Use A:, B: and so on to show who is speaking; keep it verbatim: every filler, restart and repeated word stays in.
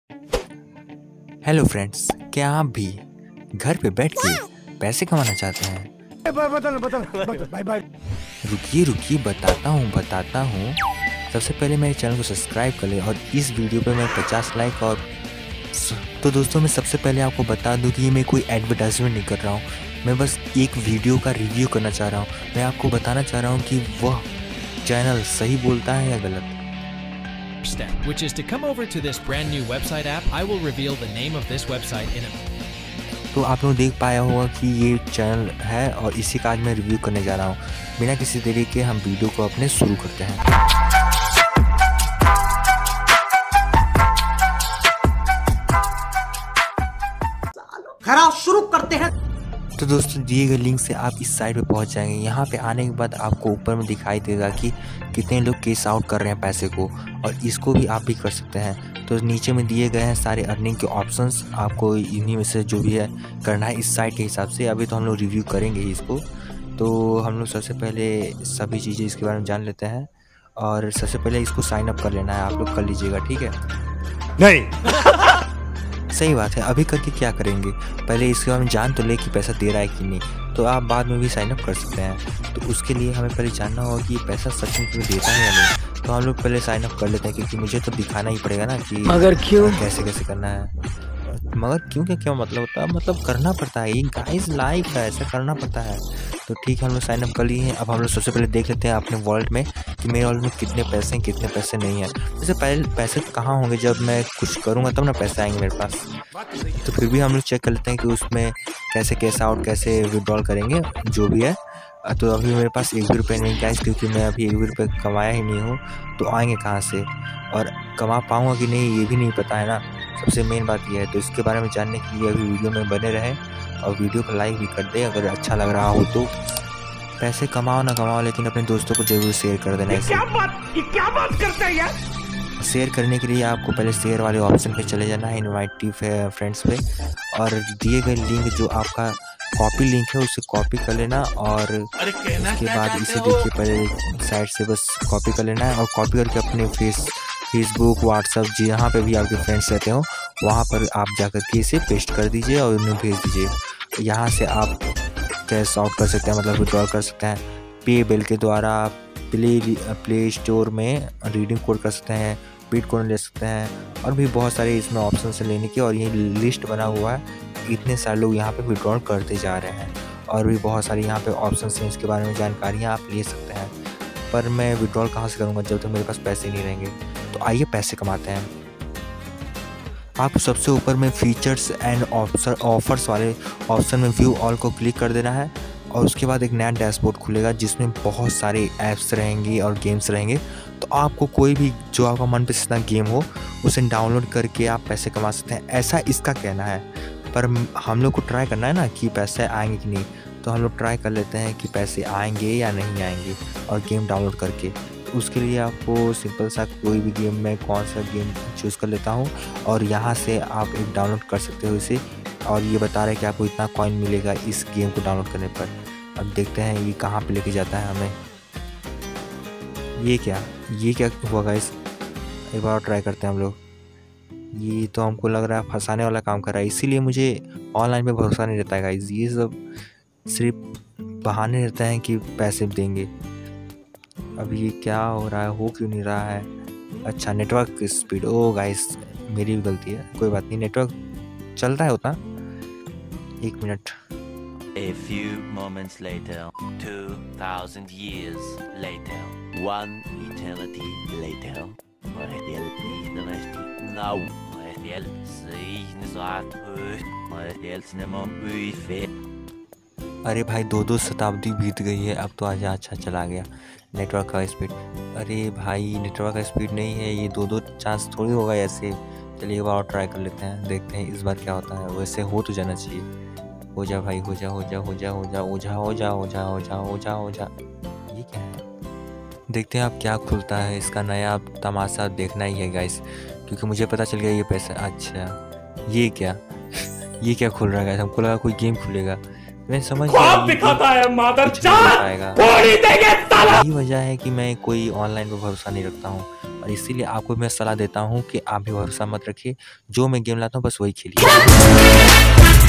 A: Hello friends, क्या आप भी घर पे बैठ के पैसे कमाना चाहते हैं?
B: बदल बदल बदल बाय बाय।
A: रुकिए रुकिए बताता हूँ बताता हूँ सबसे पहले मेरे चैनल को सब्सक्राइब कर ले और इस वीडियो पे मैं पचास लाइक और तो दोस्तों मैं सबसे पहले आपको बता दूं कि ये मैं कोई एडवर्टाइजमेंट नहीं कर रहा हूँ। मैं बस एक वीडियो का रिव्यू करना चाह रहा हूँ। मैं आपको बताना चाह रहा हूँ कि वह चैनल सही बोलता है या गलत।
C: Step, which is to come over to this brand new website app. I will reveal the name of this website in a
A: तो आप लोग देख पाया होगा कि ये चैनल है और इसी का आज मैं रिव्यू करने जा रहा हूँ। बिना किसी देरी के हम वीडियो को अपने शुरू करते हैं।
B: खराब शुरू करते हैं।
A: तो दोस्तों दिए गए लिंक से आप इस साइट पे पहुंच जाएंगे। यहाँ पे आने के बाद आपको ऊपर में दिखाई देगा कि कितने लोग कैश आउट कर रहे हैं पैसे को, और इसको भी आप भी कर सकते हैं। तो नीचे में दिए गए हैं सारे अर्निंग के ऑप्शंस, आपको इन्हीं में से जो भी है करना है इस साइट के हिसाब से। अभी तो हम लोग रिव्यू करेंगे ही इसको। तो हम लोग सबसे पहले सभी चीज़ें इसके बारे में जान लेते हैं, और सबसे पहले इसको साइन अप कर लेना है। आप लोग कर लीजिएगा, ठीक है?
B: नहीं
A: सही बात है। अभी करके क्या करेंगे, पहले इसके बारे में जान तो ले कि पैसा दे रहा है कि नहीं, तो आप बाद में भी साइन अप कर सकते हैं। तो उसके लिए हमें पहले जानना होगा कि ये पैसा सच में देता है या नहीं। तो हम लोग पहले साइन अप कर लेते हैं, क्योंकि मुझे तो दिखाना ही पड़ेगा ना कि
B: मगर क्यों,
A: कैसे कैसे करना है। मगर क्यों क्या क्या मतलब होता है, मतलब करना पड़ता है, ये गाइस लाइफ है, ऐसा करना पड़ता है। तो ठीक है, हम लोग साइन अप कर लिए हैं। अब हम लोग सबसे पहले देख लेते हैं अपने वॉलेट में कि मेरे वॉलेट में कितने पैसे हैं कितने पैसे नहीं हैं। वैसे पहले पैसे कहाँ होंगे, जब मैं कुछ करूँगा तब ना पैसे आएंगे मेरे पास। तो फिर भी हम लोग चेक कर लेते हैं कि उसमें कैसे कैश आउट कैसे विड्रॉल करेंगे जो भी है। तो अभी मेरे पास एक भी रुपये नहीं गाइस, क्योंकि मैं अभी एक भी रुपये कमाया ही नहीं हूँ। तो आएंगे कहाँ से, और कमा पाऊँगा कि नहीं ये भी नहीं पता है ना। सबसे मेन बात यह है। तो इसके बारे में जानने के लिए अभी वीडियो में बने रहें और वीडियो को लाइक भी कर दे अगर अच्छा लग रहा हो तो। पैसे कमाओ ना कमाओ, लेकिन अपने दोस्तों को जरूर शेयर कर देना।
B: ये क्या बात ये क्या बात करते हैं यार।
A: शेयर करने के लिए आपको पहले शेयर वाले ऑप्शन पे चले जाना है, इनवाइट फ्रेंड्स पे, और दिए गए लिंक जो आपका कॉपी लिंक है उसे कॉपी कर लेना। और उसके बाद इसे देखिए पहले साइड से बस कॉपी कर लेना है, और कॉपी करके अपने फेस फेसबुक व्हाट्सअप जहाँ पे भी आपके फ्रेंड्स रहते हो वहाँ पर आप जाकर के इसे पेस्ट कर दीजिए और उन्हें भेज दीजिए। यहाँ से आप कैश आउट कर सकते हैं, मतलब विड्रॉल कर सकते हैं। पे बिल के द्वारा प्ले प्ले स्टोर में रीडिंग कोड कर सकते हैं, बिटकॉइन ले सकते हैं, और भी बहुत सारे इसमें ऑप्शन से लेने की। और ये लिस्ट बना हुआ है, इतने सारे लोग यहाँ पे विड्रॉल करते जा रहे हैं, और भी बहुत सारी यहाँ पे ऑप्शन हैं। इसके बारे में जानकारियाँ आप ले सकते हैं। पर मैं विड्रॉल कहाँ से करूँगा जब तक मेरे पास पैसे नहीं रहेंगे। तो आइए पैसे कमाते हैं। आपको सबसे ऊपर में फीचर्स एंड ऑफर्स वाले ऑप्शन में व्यू ऑल को क्लिक कर देना है, और उसके बाद एक नया डैशबोर्ड खुलेगा जिसमें बहुत सारे ऐप्स रहेंगी और गेम्स रहेंगे। तो आपको कोई भी जो आपका मनपसंद गेम हो उसे डाउनलोड करके आप पैसे कमा सकते हैं, ऐसा इसका कहना है। पर हम लोग को ट्राई करना है ना कि पैसे आएंगे कि नहीं। तो हम लोग ट्राई कर लेते हैं कि पैसे आएंगे या नहीं आएंगे, और गेम डाउनलोड करके। उसके लिए आपको सिंपल सा कोई भी गेम, में कौन सा गेम चूज़ कर लेता हूँ, और यहाँ से आप एक डाउनलोड कर सकते हो इसे। और ये बता रहा है कि आपको इतना कॉइन मिलेगा इस गेम को डाउनलोड करने पर। अब देखते हैं ये कहाँ पे लेके जाता है हमें। ये क्या ये क्या हुआ गाइस, एक बार ट्राई करते हैं हम लोग। ये तो हमको लग रहा है फंसाने वाला काम कर रहा है, इसीलिए मुझे ऑनलाइन पे भरोसा नहीं रहता है गाइस। ये सब सिर्फ बहाने रहते हैं कि पैसे देंगे। अब ये क्या हो रहा है, हो क्यों नहीं रहा है? अच्छा, नेटवर्क स्पीड। ओ गाइस मेरी भी गलती है, कोई बात नहीं। नेटवर्क चल रहा है उतना। एक minute.
D: A few moments later, two thousand years later, one eternity later. Now,
A: अरे भाई दो दो शताब्दी बीत गई है, अब तो आज अच्छा चला गया नेटवर्क का स्पीड। अरे भाई नेटवर्क का स्पीड नहीं है, ये दो दो चांस थोड़ी होगा ऐसे। चलिए एक बार और ट्राई कर लेते हैं, देखते हैं इस बार क्या होता है। वैसे हो तो जाना चाहिए। हो जा भाई, हो जा हो जा हो जा हो जा हो जा हो जा हो जा हो जा हो जा हो जा। ये क्या है, देखते हैं आप क्या खुलता है। इसका नया तमाशा देखना ही है गाइस, क्योंकि मुझे पता चल गया ये पैसा। अच्छा ये क्या ये क्या खुल रहा है गाइस, हमको लगा कोई गेम खुलेगा। मैं समझ
B: दिखाता है मादरचोद,
A: यही वजह है कि मैं कोई ऑनलाइन पर भरोसा नहीं रखता हूँ। और इसीलिए आपको मैं सलाह देता हूँ कि आप भी भरोसा मत रखिए, जो मैं गेम लाता हूँ बस वही खेलिए।